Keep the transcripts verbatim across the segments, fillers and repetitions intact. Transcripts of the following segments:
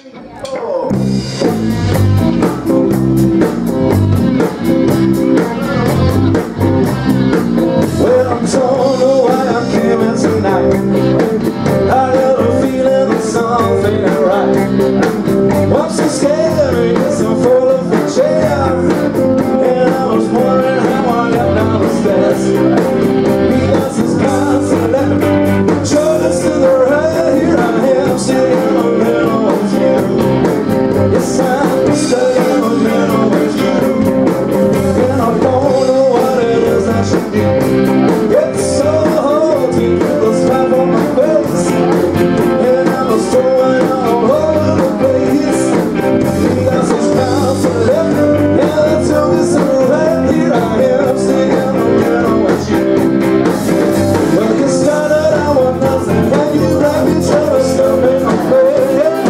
Well, I'm torn away, I came in tonight. I got a feeling that something ain't right. I'm so scared, yes, I'm full of a chair. And I was wondering how I got down the stairs. He got his guns and left. Choice to the right, here I am, sitting in the middle with you. Yes, I'm stuck in the middle with you. And I don't know what it is I should do. It's so hard to keep the slap on my face. And I was throwing all over the place. He got his guns and left. Yeah, they took us to the right, here I am, sitting in the middle with you. Well, you started out with nothing, and you left me trying to stop in my bed.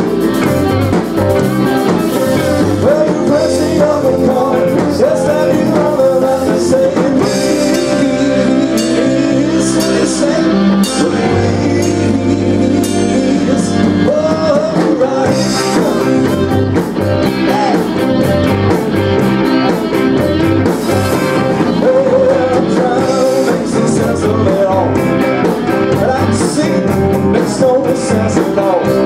Well, you pressed me on the call, just that you know that I'm the same. Please, please say, please, oh, right. Oh, I'm trying to make some sense of it all, but I'm sick, makes no sense at all.